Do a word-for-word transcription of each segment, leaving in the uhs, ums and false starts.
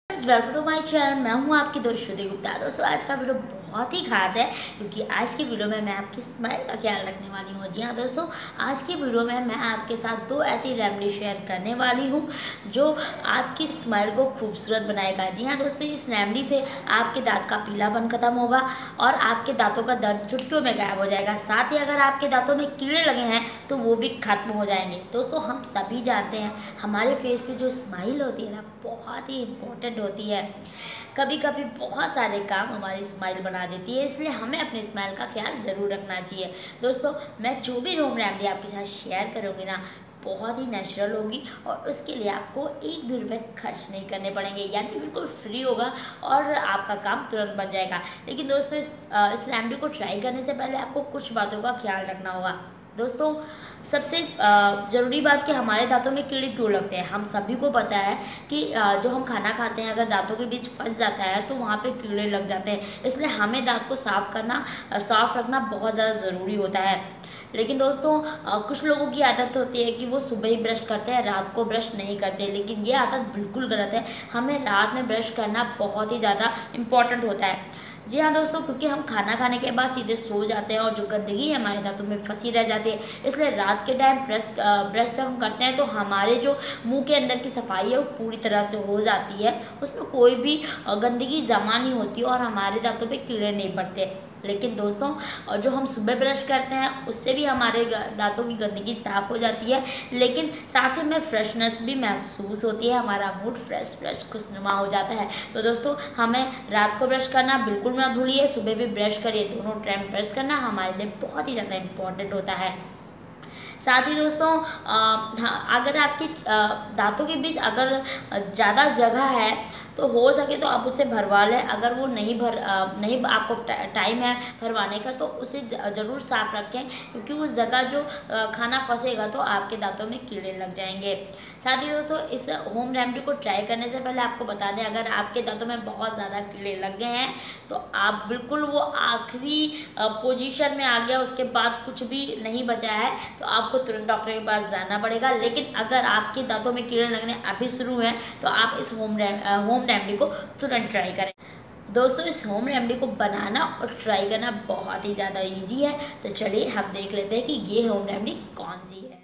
Welcome to my channel. मैं हूं आपकी दोस्त श्रुति गुप्ता। दोस्तों आज का वीडियो बहुत ही खास है क्योंकि आज की वीडियो में मैं आपकी स्माइल का ख्याल रखने वाली हूं। जी हाँ दोस्तों, आज की वीडियो में मैं आपके साथ दो ऐसी रेमेडी शेयर करने वाली हूं जो आपकी स्माइल को खूबसूरत बनाएगा। जी हाँ दोस्तों, इस रेमेडी से आपके दांत का पीलापन खत्म होगा और आपके दांतों का दर्द चुटकियों में गायब हो जाएगा। साथ ही अगर आपके दांतों में कीड़े लगे हैं तो वो भी खत्म हो जाएंगे। दोस्तों हम सभी जानते हैं हमारे फेस पे जो स्माइल होती है ना, बहुत ही इम्पोर्टेंट होती है। कभी कभी बहुत सारे काम हमारी स्माइल बना देती है, इसलिए हमें अपनी स्माइल का ख्याल जरूर रखना चाहिए। दोस्तों मैं जो भी होम रेमेडी आपके साथ शेयर करूँगी ना, बहुत ही नेचुरल होगी और उसके लिए आपको एक भी रुपये खर्च नहीं करने पड़ेंगे, यानी बिल्कुल फ्री होगा और आपका काम तुरंत बन जाएगा। लेकिन दोस्तों इस इस रेमेडी को ट्राई करने से पहले आपको कुछ बातों का ख्याल रखना होगा। दोस्तों सबसे ज़रूरी बात कि हमारे दांतों में कीड़े क्यों लगते हैं। हम सभी को पता है कि जो हम खाना खाते हैं अगर दांतों के बीच फंस जाता है तो वहाँ पे कीड़े लग जाते हैं, इसलिए हमें दांत को साफ करना साफ रखना बहुत ज़्यादा ज़रूरी होता है। लेकिन दोस्तों कुछ लोगों की आदत होती है कि वो सुबह ही ब्रश करते हैं, रात को ब्रश नहीं करते, लेकिन ये आदत बिल्कुल गलत है। हमें रात में ब्रश करना बहुत ही ज़्यादा इम्पॉर्टेंट होता है। जी हाँ दोस्तों, क्योंकि हम खाना खाने के बाद सीधे सो जाते हैं और जो गंदगी हमारे दांतों में फंसी रह जाती है, इसलिए रात के टाइम ब्रश ब्रश जब हम करते हैं तो हमारे जो मुंह के अंदर की सफाई है वो पूरी तरह से हो जाती है, उसमें कोई भी गंदगी जमा नहीं होती और हमारे दांतों पे कीड़े नहीं पड़ते। लेकिन दोस्तों जो हम सुबह ब्रश करते हैं उससे भी हमारे दांतों की गंदगी साफ़ हो जाती है, लेकिन साथ ही में फ्रेशनेस भी महसूस होती है, हमारा मूड फ्रेश फ्रेश खुशनुमा हो जाता है। तो दोस्तों हमें रात को ब्रश करना बिल्कुल ना भूलिए, सुबह भी ब्रश करिए, दोनों टाइम ब्रश करना हमारे लिए बहुत ही ज़्यादा इम्पोर्टेंट होता है। साथ ही दोस्तों अगर आपकी दांतों के बीच अगर ज़्यादा जगह है तो हो सके तो आप उसे भरवा लें। अगर वो नहीं भर नहीं आपको टाइम है भरवाने का तो उसे ज़रूर साफ रखें, क्योंकि उस जगह जो खाना फंसेगा तो आपके दांतों में कीड़े लग जाएंगे। साथ ही दोस्तों इस होम रेमेडी को ट्राई करने से पहले आपको बता दें, अगर आपके दांतों में बहुत ज़्यादा कीड़े लग गए हैं तो आप बिल्कुल वो आखिरी पोजीशन में आ गया, उसके बाद कुछ भी नहीं बचा है तो आपको तुरंत डॉक्टर के पास जाना पड़ेगा। लेकिन अगर आपके दांतों में कीड़े लगने अभी शुरू हैं तो आप इस होम होम रेमेडी को तुरंत ट्राई करें। दोस्तों इस होम रेमेडी को बनाना और ट्राई करना बहुत ही ज़्यादा इजी है, तो चलिए हम देख लेते हैं कि ये होम रेमेडी कौन सी है।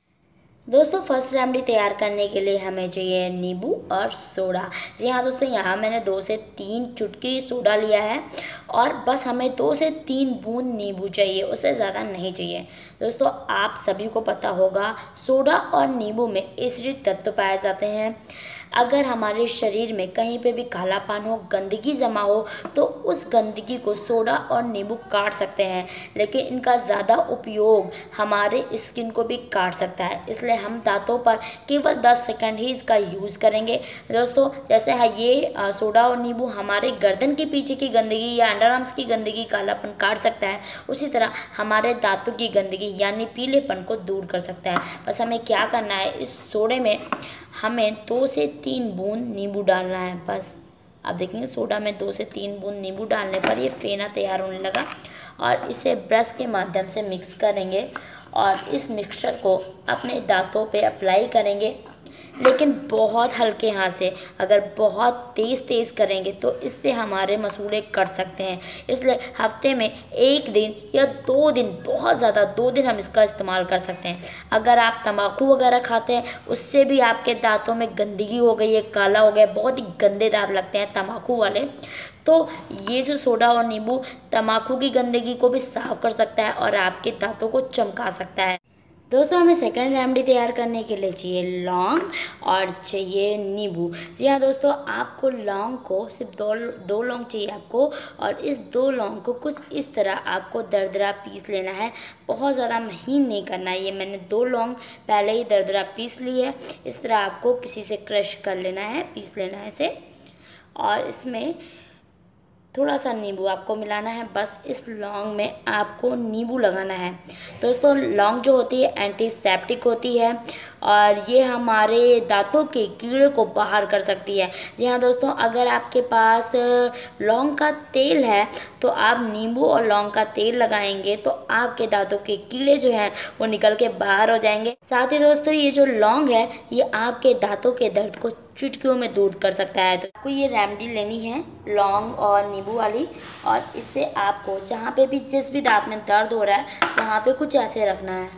दोस्तों फर्स्ट रेमेडी तैयार करने के लिए हमें चाहिए नींबू और सोडा। जी हाँ दोस्तों, यहाँ मैंने दो से तीन चुटकी सोडा लिया है और बस हमें दो से तीन बूंद नींबू चाहिए, उससे ज़्यादा नहीं चाहिए। दोस्तों आप सभी को पता होगा सोडा और नींबू में एसिडिक तत्व पाए जाते हैं। अगर हमारे शरीर में कहीं पे भी कालापन हो, गंदगी जमा हो तो उस गंदगी को सोडा और नींबू काट सकते हैं, लेकिन इनका ज़्यादा उपयोग हमारे स्किन को भी काट सकता है, इसलिए हम दांतों पर केवल दस सेकंड ही इसका यूज़ करेंगे। दोस्तों जैसे है ये सोडा और नींबू हमारे गर्दन के पीछे की गंदगी या अंडर आर्म्स की गंदगी, कालापन काट सकता है, उसी तरह हमारे दांतों की गंदगी यानी पीलेपन को दूर कर सकता है। बस हमें क्या करना है, इस सोडे में हमें दो से तीन बूंद नींबू डालना है। बस आप देखेंगे सोडा में दो से तीन बूंद नींबू डालने पर ये फेना तैयार होने लगा और इसे ब्रश के माध्यम से मिक्स करेंगे और इस मिक्सचर को अपने दांतों पे अप्लाई करेंगे, लेकिन बहुत हल्के हाथ से। अगर बहुत तेज़ तेज़ करेंगे तो इससे हमारे मसूड़े कट सकते हैं, इसलिए हफ्ते में एक दिन या दो दिन, बहुत ज़्यादा दो दिन हम इसका इस्तेमाल कर सकते हैं। अगर आप तंबाकू वगैरह खाते हैं उससे भी आपके दांतों में गंदगी हो गई है, काला हो गया, बहुत ही गंदे दांत लगते हैं तंबाकू वाले, तो ये जो सोडा और नींबू तंबाकू की गंदगी को भी साफ कर सकता है और आपके दांतों को चमका सकता है। दोस्तों हमें सेकंड रेमेडी तैयार करने के लिए चाहिए लौंग और चाहिए नींबू। जी हाँ दोस्तों, आपको लौंग को सिर्फ दो दो लौंग चाहिए आपको, और इस दो लौंग को कुछ इस तरह आपको दरदरा पीस लेना है, बहुत ज़्यादा महीन नहीं करना है। ये मैंने दो लौंग पहले ही दरदरा पीस ली है, इस तरह आपको किसी से क्रश कर लेना है, पीस लेना है इसे, और इसमें थोड़ा सा नींबू आपको मिलाना है। बस इस लौंग में आपको नींबू लगाना है। दोस्तों लौंग जो होती है एंटीसेप्टिक होती है और ये हमारे दांतों के कीड़े को बाहर कर सकती है। जी हाँ दोस्तों, अगर आपके पास लौंग का तेल है तो आप नींबू और लौंग का तेल लगाएंगे तो आपके दांतों के कीड़े जो हैं वो निकल के बाहर हो जाएंगे। साथ ही दोस्तों ये जो लौंग है ये आपके दांतों के दर्द को चुटकियों में दूर कर सकता है। तो आपको ये रेमेडी लेनी है लौंग और नींबू वाली, और इससे आपको जहाँ पे भी जिस भी दांत में दर्द हो रहा है वहाँ पे कुछ ऐसे रखना है,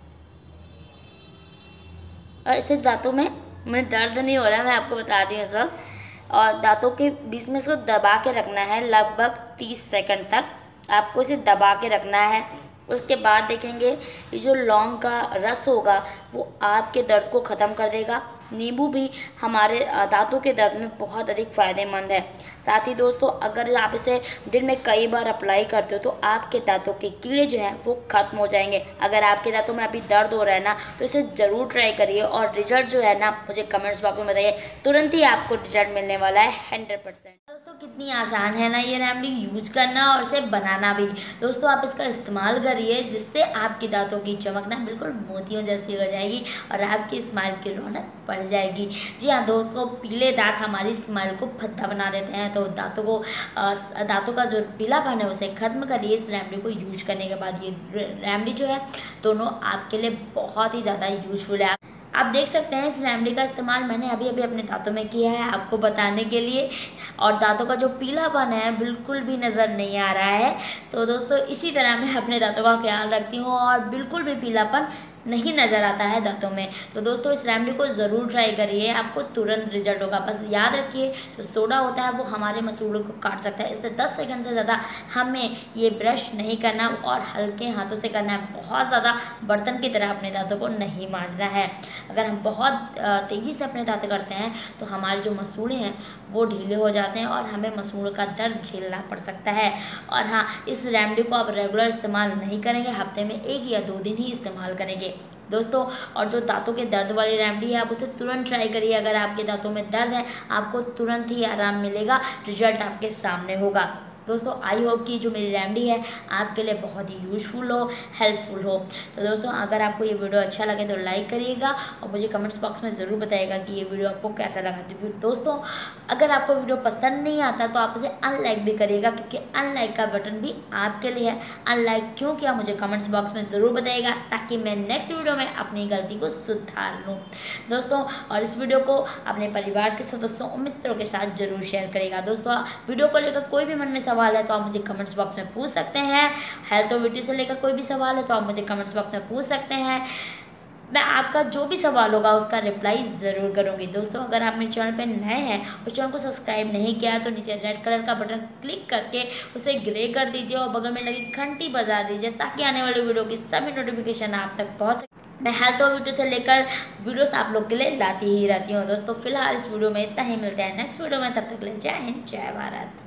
और इससे दांतों में में दर्द नहीं हो रहा है, मैं आपको बता रही हूँ इस वक्त। और दांतों के बीच में इसको दबा के रखना है लगभग तीस सेकंड तक आपको इसे दबा के रखना है। उसके बाद देखेंगे ये जो लौंग का रस होगा वो आपके दर्द को ख़त्म कर देगा। नींबू भी हमारे दांतों के दर्द में बहुत अधिक फ़ायदेमंद है। साथ ही दोस्तों, अगर आप इसे दिन में कई बार अप्लाई करते हो तो आपके दांतों के कीड़े जो हैं वो ख़त्म हो जाएंगे। अगर आपके दांतों में अभी दर्द हो रहा है ना तो इसे ज़रूर ट्राई करिए, और रिजल्ट जो है ना मुझे कमेंट्स बॉक्स में बताइए, तुरंत ही आपको रिजल्ट मिलने वाला है हंड्रेड परसेंट। दोस्तों कितनी आसान है ना ये रेमेडी यूज करना और इसे बनाना भी। दोस्तों आप इसका इस्तेमाल करिए, जिससे आपके दांतों की चमक ना बिल्कुल मोतियों जैसी हो जाएगी और आपकी स्माइल की रौनक बढ़ जाएगी। जी हाँ दोस्तों, पीले दांत हमारी स्माइल को भद्दा बना देते हैं, तो दांतों को दांतों का जो पीलापन है उसे खत्म करिए इस रेमेडी को यूज करने के बाद। ये रेमेडी जो है दोनों आपके लिए बहुत ही ज़्यादा यूजफुल है। आप देख सकते हैं इस रेमेडी का इस्तेमाल मैंने अभी अभी अपने दांतों में किया है आपको बताने के लिए, और दांतों का जो पीलापन है बिल्कुल भी नज़र नहीं आ रहा है। तो दोस्तों इसी तरह मैं अपने दांतों का ख्याल रखती हूँ और बिल्कुल भी पीलापन नहीं नज़र आता है दांतों में। तो दोस्तों इस रेमेडी को ज़रूर ट्राई करिए, आपको तुरंत रिजल्ट होगा। बस याद रखिए जो सोडा होता है वो हमारे मसूड़ों को काट सकता है, इससे दस सेकंड से ज़्यादा हमें ये ब्रश नहीं करना और हल्के हाथों से करना है। बहुत ज़्यादा बर्तन की तरह अपने दांतों को नहीं मांजना है। अगर हम बहुत तेज़ी से अपने दांत करते हैं तो हमारे जो मसूड़े हैं वो ढीले हो जाते हैं और हमें मसूड़ों का दर्द झेलना पड़ सकता है। और हाँ, इस रेमेडी को आप रेगुलर इस्तेमाल नहीं करेंगे, हफ्ते में एक या दो दिन ही इस्तेमाल करेंगे दोस्तों। और जो दांतों के दर्द वाली रेमेडी है आप उसे तुरंत ट्राई करिए। अगर आपके दांतों में दर्द है आपको तुरंत ही आराम मिलेगा, रिजल्ट आपके सामने होगा। दोस्तों आई होप कि जो मेरी रेमेडी है आपके लिए बहुत ही यूजफुल हो, हेल्पफुल हो। तो दोस्तों अगर आपको ये वीडियो अच्छा लगे तो लाइक करिएगा और मुझे कमेंट्स बॉक्स में ज़रूर बताइएगा कि ये वीडियो आपको कैसा लगा। तो दोस्तों अगर आपको वीडियो पसंद नहीं आता तो आप उसे अनलाइक भी करिएगा, क्योंकि अनलाइक का बटन भी आपके लिए है। अनलाइक क्यों किया मुझे कमेंट्स बॉक्स में ज़रूर बताइएगा, ताकि मैं नेक्स्ट वीडियो में अपनी गलती को सुधार लूँ दोस्तों। और इस वीडियो को अपने परिवार के सदस्यों और मित्रों के साथ जरूर शेयर करिएगा। दोस्तों वीडियो को लेकर कोई भी मन में सवाल है तो आप मुझे कमेंट्स बॉक्स में पूछ सकते हैं। हेल्थ और ब्यूटी से लेकर कोई भी सवाल है तो आप मुझे कमेंट्स बॉक्स में पूछ सकते हैं। मैं आपका जो भी सवाल होगा उसका रिप्लाई ज़रूर करूँगी। दोस्तों अगर आप मेरे चैनल पर नए हैं और चैनल को सब्सक्राइब नहीं किया है तो नीचे रेड कलर का बटन क्लिक करके उसे ग्रे कर दीजिए और बगल में लगी घंटी बजा दीजिए, ताकि आने वाली वीडियो की सभी नोटिफिकेशन आप तक पहुँच सके। मैं हेल्थ और ब्यूटी से लेकर वीडियोस आप लोग के लिए लाती ही रहती हूँ। दोस्तों फिलहाल इस वीडियो में इतना ही, मिलते हैं नेक्स्ट वीडियो में, तब तक के लिए जय हिंद जय भारत।